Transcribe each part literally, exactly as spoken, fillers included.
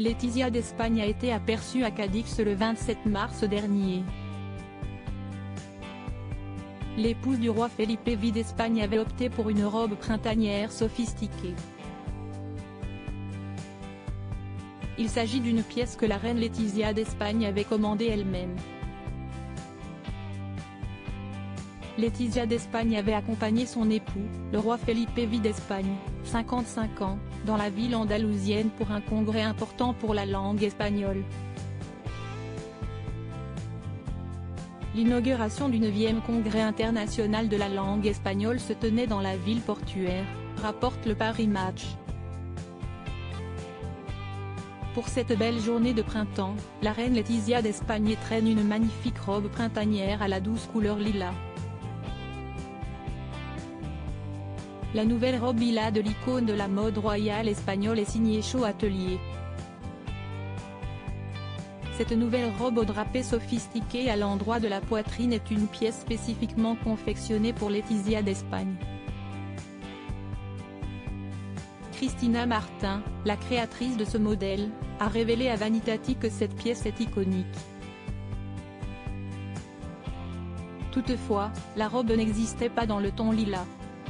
Letizia d'Espagne a été aperçue à Cadix le vingt-sept mars dernier. L'épouse du roi Felipe V d'Espagne avait opté pour une robe printanière sophistiquée. Il s'agit d'une pièce que la reine Letizia d'Espagne avait commandée elle-même. Letizia d'Espagne avait accompagné son époux, le roi Felipe V d'Espagne, cinquante-cinq ans, dans la ville andalousienne pour un congrès important pour la langue espagnole. L'inauguration du neuvième congrès international de la langue espagnole se tenait dans la ville portuaire, rapporte le Paris Match. Pour cette belle journée de printemps, la reine Letizia d'Espagne traîne une magnifique robe printanière à la douce couleur lilas. La nouvelle robe lilas de l'icône de la mode royale espagnole est signée Show Atelier. Cette nouvelle robe au drapé sophistiqué à l'endroit de la poitrine est une pièce spécifiquement confectionnée pour Letizia d'Espagne. Cristina Martin, la créatrice de ce modèle, a révélé à Vanitati que cette pièce est iconique. Toutefois, la robe n'existait pas dans le ton lilas.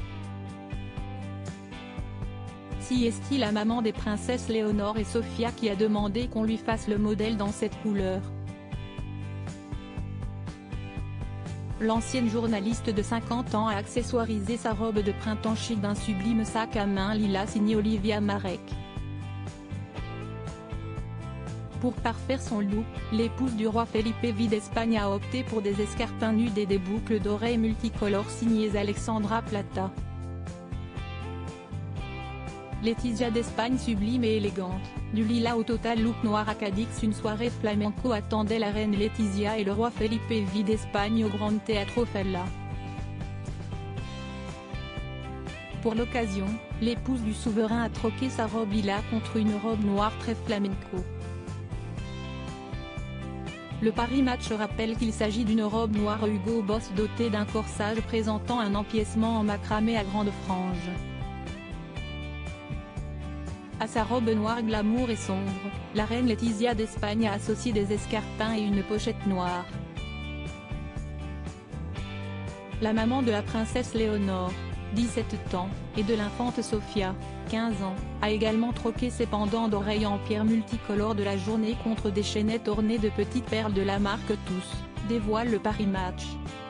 Si est-il la maman des princesses Léonore et Sofia qui a demandé qu'on lui fasse le modèle dans cette couleur. L'ancienne journaliste de cinquante ans a accessoirisé sa robe de printemps chic d'un sublime sac à main lilas signé Olivia Marek. Pour parfaire son look, l'épouse du roi Felipe V d'Espagne a opté pour des escarpins nudes et des boucles d'oreilles multicolores signées Alexandra Plata. Letizia d'Espagne sublime et élégante, du lilas au total look noir à Cadix. Une soirée flamenco attendait la reine Letizia et le roi Felipe V d'Espagne au Grand Teatro Falla. Pour l'occasion, l'épouse du souverain a troqué sa robe lilas contre une robe noire très flamenco. Le Paris Match rappelle qu'il s'agit d'une robe noire Hugo Boss dotée d'un corsage présentant un empiècement en macramé à grandes franges. À sa robe noire glamour et sombre, la reine Letizia d'Espagne a associé des escarpins et une pochette noire. La maman de la princesse Léonore, dix-sept ans, et de l'infante Sofia, quinze ans, a également troqué ses pendants d'oreilles en pierre multicolores de la journée contre des chaînettes ornées de petites perles de la marque Tous, dévoile le Paris Match.